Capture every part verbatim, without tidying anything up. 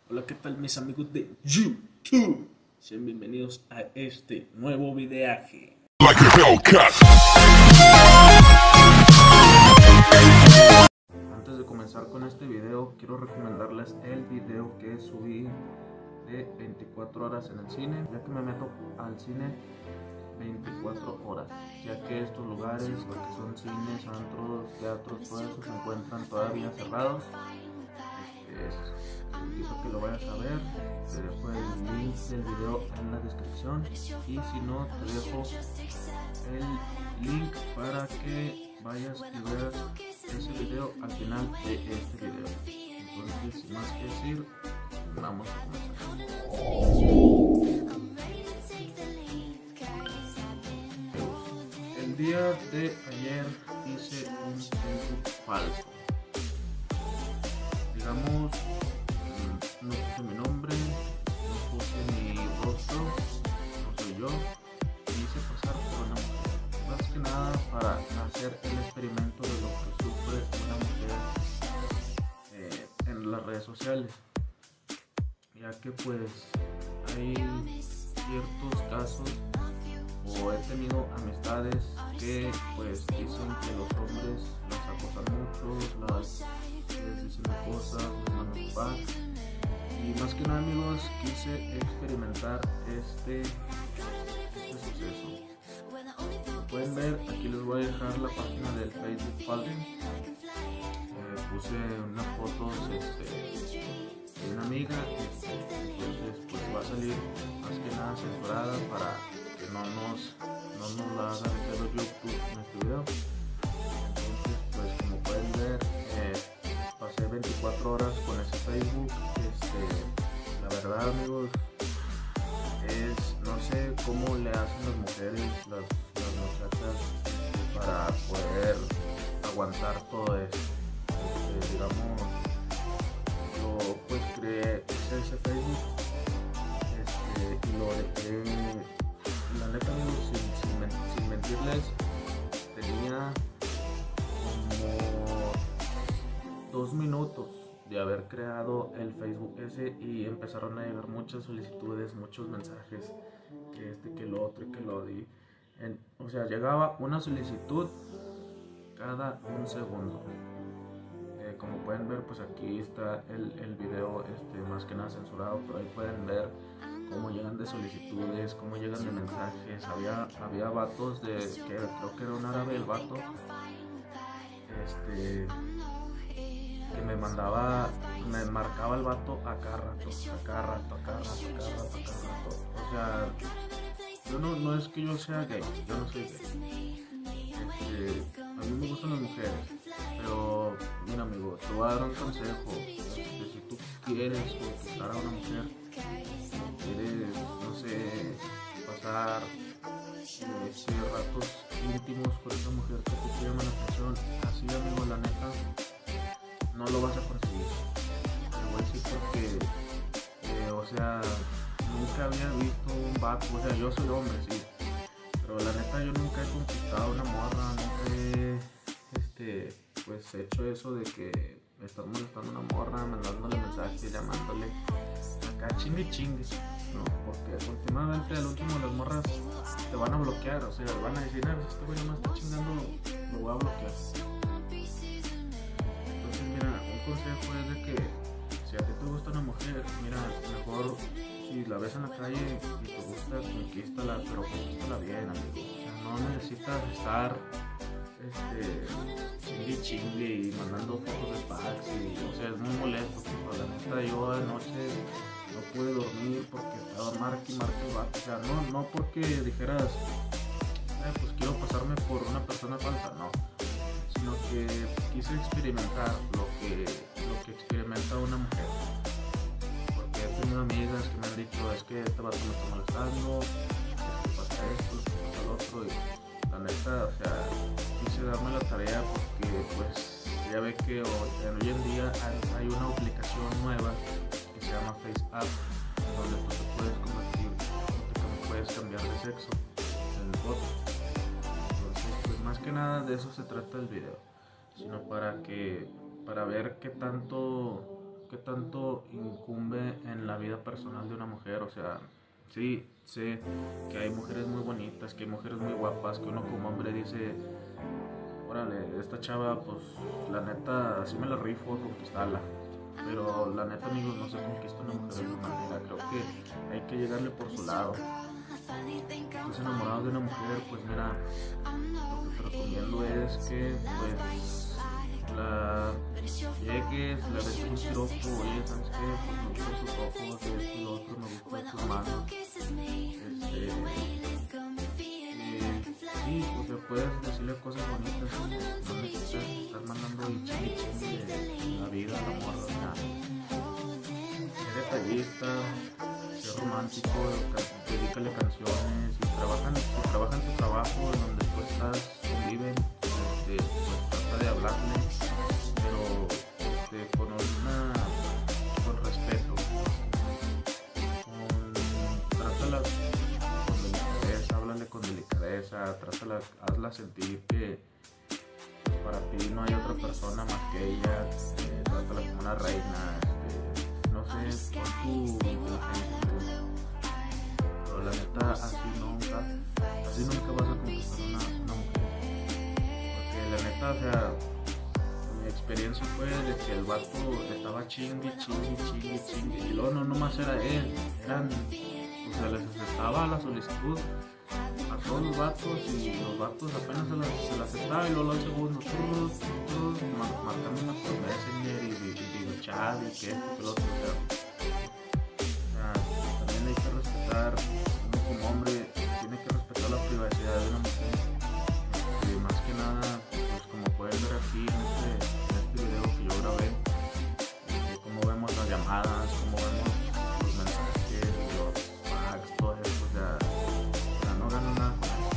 Hola, ¿qué tal mis amigos de YouTube? Sean bienvenidos a este nuevo videaje. Like a Hellcat. Antes de comenzar con este video, quiero recomendarles el video que subí de veinticuatro horas en el cine, ya que me meto al cine veinticuatro horas, ya que estos lugares, lo que son cines, antros, teatros, todo eso se encuentran todavía cerrados. Este, invito a que lo vayas a ver, te dejo el link del video en la descripción y si no te dejo el link para que vayas y veas ese video al final de este video. Entonces, sin más que decir, vamos a comenzar. El día de ayer hice un Facebook falso. Digamos, no puse mi nombre, no puse mi rostro, no soy yo, y hice pasar por una mujer. Más que nada para hacer el experimento de lo que sufre una mujer eh, en las redes sociales, ya que pues hay ciertos casos o he tenido amistades que pues dicen que los hombres las acosan mucho, las les dicen cosas, les mandan packs. Y más que nada, amigos, quise experimentar este, este suceso. Como pueden ver, aquí les voy a dejar la página del Facebook Falling. Eh, puse unas fotos este, de una amiga, este, entonces pues va a salir más que nada censurada para que no nos, no nos la haga de pedo YouTube en este video. Entonces pues como pueden ver, eh, pasé veinticuatro horas con ese Facebook. Este, la verdad, amigos, es, no sé cómo le hacen las mujeres, las, las muchachas, para poder aguantar todo esto. Este, digamos, yo pues creé ese Facebook este, y lo dejé, la neta, amigos, sin, sin, men sin mentirles, tenía como dos minutos de haber creado el Facebook ese y empezaron a llegar muchas solicitudes, muchos mensajes, que este, que lo otro, que lo di. En, o sea, llegaba una solicitud cada un segundo. Eh, como pueden ver, pues aquí está el, el video este, más que nada censurado, pero ahí pueden ver cómo llegan de solicitudes, cómo llegan de mensajes. Había, había vatos de, que creo que era un árabe el vato, este... que me mandaba, me marcaba el vato a cada rato, a cada rato, a cada rato, a cada rato, a cada rato. O sea, yo no, no es que yo sea gay, yo no soy gay. Este, a mí me gustan las mujeres, pero mira, amigo, te voy a dar un consejo. Este, si tú quieres conquistar a una mujer, quieres, no sé, pasar este, ratos íntimos con esa mujer que te llama la atención, así, amigo, la neta, no lo vas a conseguir. Te voy a decir porque, eh, o sea, nunca había visto un vato, o sea, yo soy hombre, sí, pero la neta yo nunca he conquistado una morra, nunca he, este, pues hecho eso de que me estás molestando una morra, mandándole mensajes, llamándole, acá chingue chingue, ¿no? Porque últimamente al último las morras te van a bloquear, o sea, van a decir, ah, este güey no me está chingando, lo voy a bloquear. Consejo es de que si a ti te gusta una mujer, mira, mejor si la ves en la calle y te gusta, conquístala, pero conquístala bien, amigo. O sea, no necesitas estar este, chingue chingue y mandando fotos de packs y, o sea, es muy molesto, pero la neta yo anoche no pude dormir porque estaba marque y marque el vato. O sea, no, no porque dijeras, eh, pues quiero pasarme por una persona falsa, no, sino que quise experimentar lo que, lo que experimenta una mujer. Porque he tenido amigas que me han dicho, es que este vato me está molestando, es que pasa esto, es que pasa lo otro, y la neta, o sea, quise darme la tarea porque pues ya ve que hoy, hoy en día hay, hay una aplicación nueva que se llama FaceApp, donde tú te puedes convertir, te puedes cambiar de sexo en el foto. Más que nada de eso se trata el video, sino para que para ver qué tanto qué tanto incumbe la vida personal de una mujer. O sea, sí, sé que hay mujeres muy bonitas, que hay mujeres muy guapas, que uno como hombre dice, órale, esta chava, pues la neta, así me la rifo a conquistarla. Pero la neta, amigos, no se conquista una mujer de esa manera. Creo que hay que llegarle por su lado. Si estás enamorado de una mujer, pues mira, lo que te recomiendo es que pues la llegues, la des un piropo, oye, ¿sabes qué? Pues me gustan tus ojos, de esto y lo otro, me gustan tus manos. Este, eh, sí, o sea, puedes decirle cosas bonitas, no necesitas estar mandando el chingue chingue de la vida, el amor, nada. Ser detallista, ser romántico, dedícale canciones, si trabajan, si trabajan tu trabajo en donde tú estás, conviven, este, pues trata de hablarle, pero este, con una, con respeto, con, trátala con delicadeza, háblale con delicadeza, trátala, hazla sentir que pues, para ti no hay otra persona más que ella, eh, trátala como una reina, este, no sé, con tu inteligencia, pero la neta así nunca, así nunca vas a conquistar una, una mujer, porque la neta, o sea, mi experiencia fue de que el vato estaba chingue, chingue, chingue, chingue, y luego no nomás era él, eran, o sea, les aceptaba la solicitud a todos los vatos y los vatos apenas se la, se la aceptaba y luego al segundo, todos, todos marcando por Messenger y, y, y, y chat y que esto, que lo otro, o sea, o sea, también hay que respetar, uno como hombre tiene que respetar la privacidad de una mujer, y más que nada, pues como pueden ver aquí en este, en este video que yo grabé, eh, como vemos las llamadas, como vemos los mensajes, los fax, todo eso, o sea, no gano nada con eso.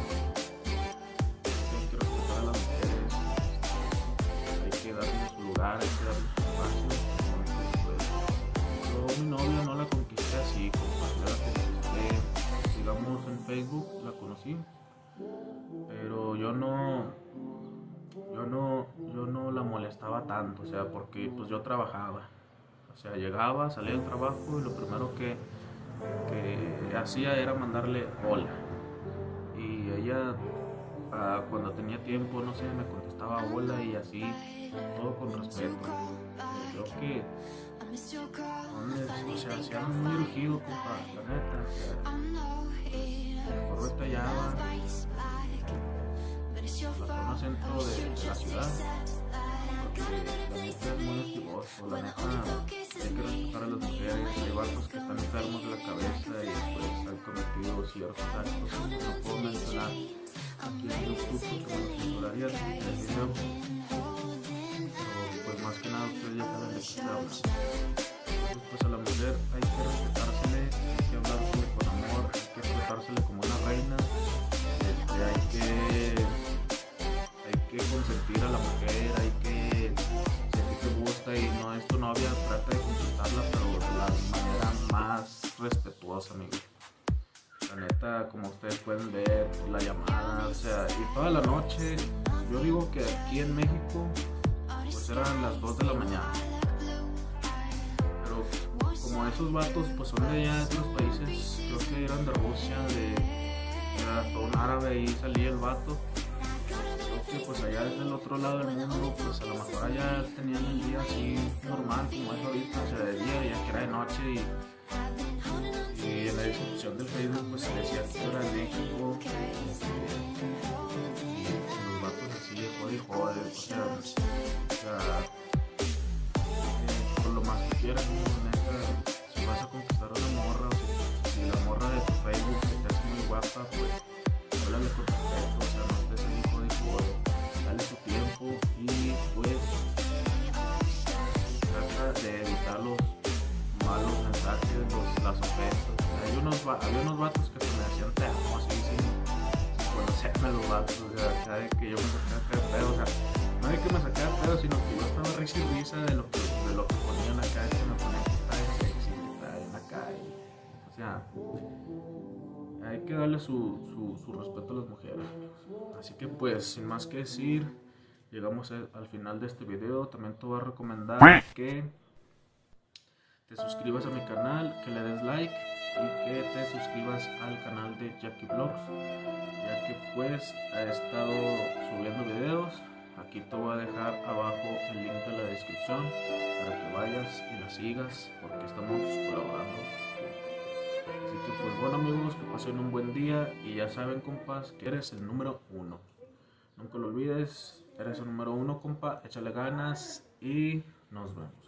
Hay que respetar a las mujeres, hay que darles su lugar, hay que darles su espacio. Entonces, pues, yo mi novia no la conquisté así, como yo la conquisté, digamos en Facebook, la conocí, pero yo no, yo no, yo no la molestaba tanto, o sea, porque pues yo trabajaba, o sea, llegaba, salía del trabajo y lo primero que, que hacía era mandarle hola. Y ella uh, cuando tenía tiempo, no sé, me contestaba hola y así, todo con respeto. Creo que son, o sea, se han muy urgido, compa, la neta, o sea, mejor vete allá a la zona centro de, de la ciudad, porque la neta es muy hostigoso, la neta hay que respetar a las mujeres, hay vatos que están enfermos de la cabeza y pues han cometido ciertos actos que no puedo mencionar aquí en YouTube porque me lo censurarían en el video, pero pues más que nada ustedes ya saben de qué estoy hablando. Entonces pues a la mujer hay que respetársele, hay que hablársele con amor, hay que tratársele como una reina, este, hay que hay que consentir a la mujer, hay que, si a ti te gusta y no es tu novia, trata de conquistarla, pero de la manera más respetuosa, amigos. La neta, como ustedes pueden ver, la llamada, o sea, y toda la noche, yo digo que aquí en México, pues eran las dos de la mañana. Pero como esos vatos, pues son de allá de otros países, creo que eran de Rusia, de, era hasta un árabe, ahí salía el vato. Que pues allá desde el otro lado del mundo, pues a lo mejor allá tenían el día así normal como es ahorita, o sea, de día, ya que era de noche y, y en la descripción del Facebook pues se decía que era en México y, y los vatos así de jode y jode, o sea, o sea eh, por lo más que quieras, ¿no? Neta, si vas a conquistar a una morra, o si, si la morra de tu Facebook que te hace muy guapa, pues háblale con respeto, o sea, no estés ahí jode y jode, dale su tiempo y pues trata de evitar los malos mensajes, los, las ofensas. Hay unos, había unos vatos que se me hacían te amo, así sin, sin conocerme los vatos, o sea, cada vez que yo me sacaba acá de pedo, o sea, no es que me sacara de pedo, sino que yo estaba risa y risa de lo que, de lo que ponían acá, que me ponían que está de sexy, que está en acá, y, o sea, hay que darle su, su, su respeto a las mujeres. Así que pues, sin más que decir, llegamos a, al final de este video. También te voy a recomendar que te suscribas a mi canal, que le des like y que te suscribas al canal de Jackie Vlogs, ya que pues he estado subiendo videos. Aquí te voy a dejar abajo el link de la descripción para que vayas y la sigas, porque estamos colaborando. Así que pues bueno amigos, que pasen un buen día y ya saben compas que eres el número uno. Nunca lo olvides, eres el número uno compa, échale ganas y nos vemos.